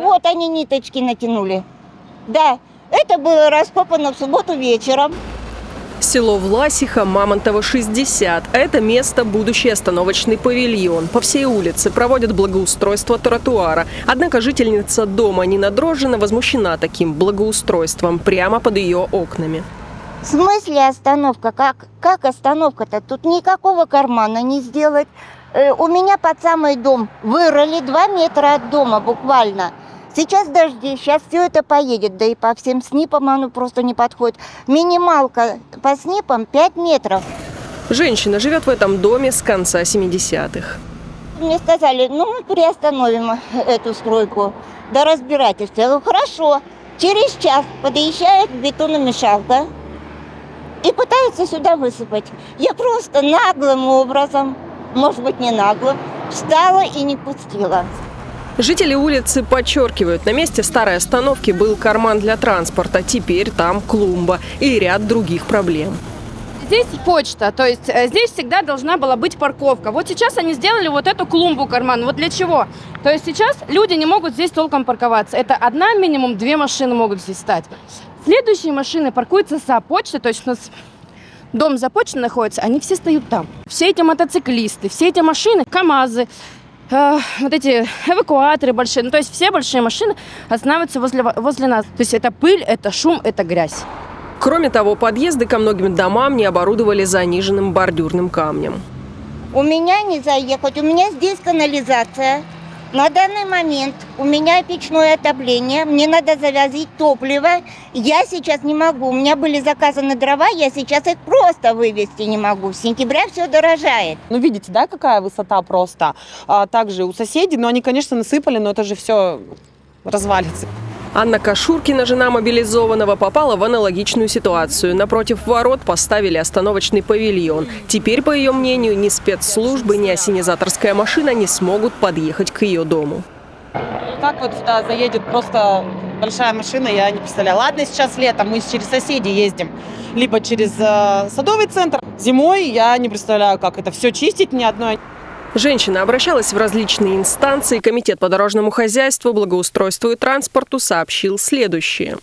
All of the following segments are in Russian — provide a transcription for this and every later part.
Вот они ниточки натянули. Да, это было раскопано в субботу вечером. Село Власиха, Мамонтово, 60. Это место – будущий остановочный павильон. По всей улице проводят благоустройство тротуара. Однако жительница дома Нина Дрожжина возмущена таким благоустройством прямо под ее окнами. В смысле остановка? Как остановка-то? Тут никакого кармана не сделать. У меня под самый дом вырыли 2 метра от дома буквально. Сейчас дожди, сейчас все это поедет, да и по всем СНИПам оно просто не подходит. Минималка по СНИПам 5 метров. Женщина живет в этом доме с конца 70-х. Мне сказали, мы приостановим эту стройку до разбирательства. Я говорю, хорошо. Через час подъезжает бетономешалка и пытается сюда высыпать. Я просто наглым образом, может быть не наглым, встала и не пустила. Жители улицы подчеркивают, на месте старой остановки был карман для транспорта, теперь там клумба и ряд других проблем. Здесь почта, то есть здесь всегда должна была быть парковка. Вот сейчас они сделали вот эту клумбу карман. Вот для чего? То есть сейчас люди не могут здесь толком парковаться. Это одна, минимум 2 машины могут здесь стать. Следующие машины паркуются за почтой, то есть у нас дом за почтой находится, они все стоят там. Все эти мотоциклисты, все эти машины, КАМАЗы, вот эти эвакуаторы большие, то есть все большие машины останавливаются возле нас. То есть это пыль, это шум, это грязь. Кроме того, подъезды ко многим домам не оборудовали заниженным бордюрным камнем. У меня не заехать, у меня здесь канализация. На данный момент у меня печное отопление, мне надо завозить топливо. Я сейчас не могу, у меня были заказаны дрова, я сейчас их просто вывезти не могу. С сентября все дорожает. Видите, да, какая высота просто. Также у соседей, но они, конечно, насыпали, но это же все развалится. Анна Кашуркина, жена мобилизованного, попала в аналогичную ситуацию. Напротив ворот поставили остановочный павильон. Теперь, по ее мнению, ни спецслужбы, ни ассенизаторская машина не смогут подъехать к ее дому. Как вот сюда заедет просто большая машина, я не представляю. Ладно, сейчас летом мы через соседей ездим, либо через садовый центр. Зимой я не представляю, как это все чистить ни одной. Женщина обращалась в различные инстанции. Комитет по дорожному хозяйству, благоустройству и транспорту сообщил следующее.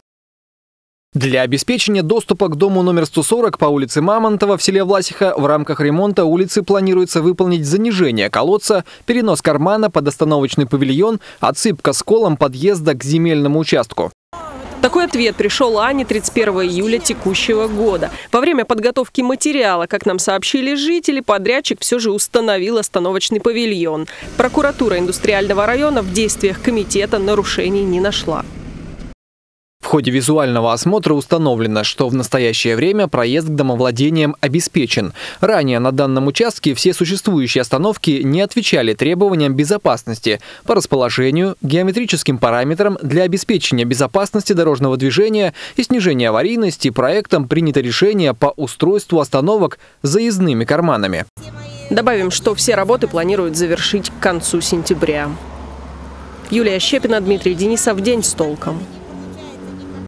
Для обеспечения доступа к дому номер 140 по улице Мамонтова в селе Власиха в рамках ремонта улицы планируется выполнить занижение колодца, перенос кармана под остановочный павильон, отсыпка сколом подъезда к земельному участку. Такой ответ пришел Анне 31 июля текущего года. Во время подготовки материала, как нам сообщили жители, подрядчик все же установил остановочный павильон. Прокуратура индустриального района в действиях комитета нарушений не нашла. В ходе визуального осмотра установлено, что в настоящее время проезд к домовладениям обеспечен. Ранее на данном участке все существующие остановки не отвечали требованиям безопасности по расположению, геометрическим параметрам для обеспечения безопасности дорожного движения и снижения аварийности. Проектом принято решение по устройству остановок с заездными карманами. Добавим, что все работы планируют завершить к концу сентября. Юлия Щепина, Дмитрий Денисов. День с толком.